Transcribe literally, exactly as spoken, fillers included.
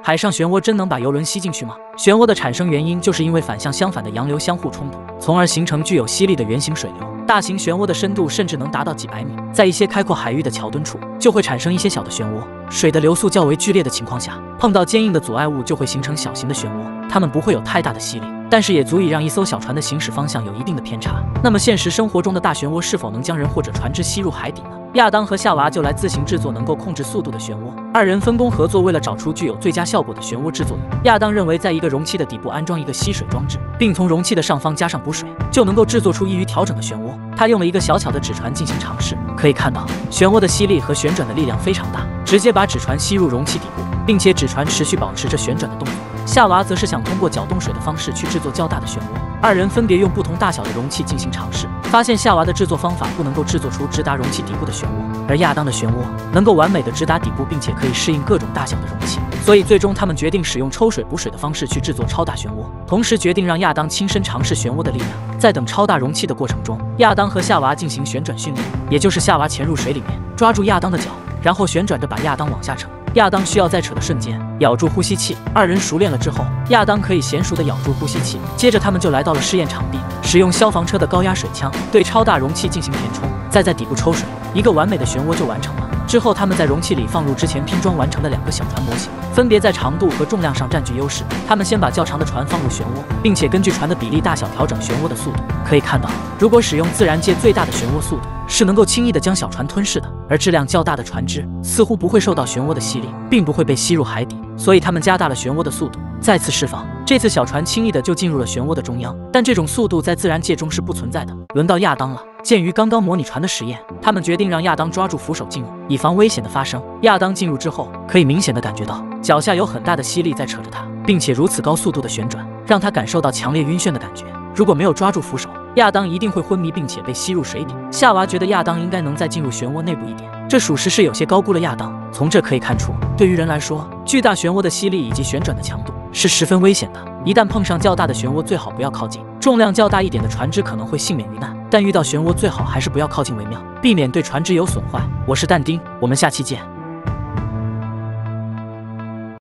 海上漩涡真能把游轮吸进去吗？漩涡的产生原因就是因为反向相反的洋流相互冲突，从而形成具有吸力的圆形水流。大型漩涡的深度甚至能达到几百米，在一些开阔海域的桥墩处，就会产生一些小的漩涡。水的流速较为剧烈的情况下，碰到坚硬的阻碍物就会形成小型的漩涡，它们不会有太大的吸力，但是也足以让一艘小船的行驶方向有一定的偏差。那么现实生活中的大漩涡是否能将人或者船只吸入海底呢？亚当和夏娃就来自行制作能够控制速度的漩涡，二人分工合作，为了找出具有最佳效果的漩涡制作用。亚当认为，在一个容器的底部安装一个吸水装置，并从容器的上方加上补水，就能够制作出易于调整的漩涡。他用了一个小巧的纸船进行尝试，可以看到漩涡的吸力和旋转的力量非常大，直接把纸船吸入容器底部，并且纸船持续保持着旋转的动作。夏娃则是想通过搅动水的方式去制作较大的漩涡。二人分别用不同大小的容器进行尝试，发现夏娃的制作方法不能够制作出直达容器底部的漩涡，而亚当的漩涡能够完美的直达底部，并且可以适应各种大小的容器。所以最终他们决定使用抽水补水的方式去制作超大漩涡，同时决定让亚当亲身尝试漩涡的力量。在等超大容器的过程中，亚当和夏娃进行旋转训练，也就是夏娃潜入水里面，抓住亚当的脚，然后旋转着把亚当往下扯。亚当需要在扯的瞬间咬住呼吸器。二人熟练了之后，亚当可以娴熟地咬住呼吸器。接着他们就来到了试验场地，使用消防车的高压水枪对超大容器进行填充，再在底部抽水，一个完美的漩涡就完成了。之后他们在容器里放入之前拼装完成的两个小船模型，分别在长度和重量上占据优势。他们先把较长的船放入漩涡，并且根据船的比例大小调整漩涡的速度。可以看到，如果使用自然界最大的漩涡速度，是能够轻易地将小船吞噬的，而质量较大的船只似乎不会受到漩涡的吸力，并不会被吸入海底，所以他们加大了漩涡的速度，再次释放。这次小船轻易的就进入了漩涡的中央，但这种速度在自然界中是不存在的。轮到亚当了。鉴于刚刚模拟船的实验，他们决定让亚当抓住扶手进入，以防危险的发生。亚当进入之后，可以明显的感觉到脚下有很大的吸力在扯着他，并且如此高速度的旋转，让他感受到强烈晕眩的感觉。如果没有抓住扶手，亚当一定会昏迷，并且被吸入水底。夏娃觉得亚当应该能再进入漩涡内部一点，这属实是有些高估了亚当。从这可以看出，对于人来说，巨大漩涡的吸力以及旋转的强度是十分危险的。一旦碰上较大的漩涡，最好不要靠近。重量较大一点的船只可能会幸免于难，但遇到漩涡最好还是不要靠近为妙，避免对船只有损坏。我是但丁，我们下期见。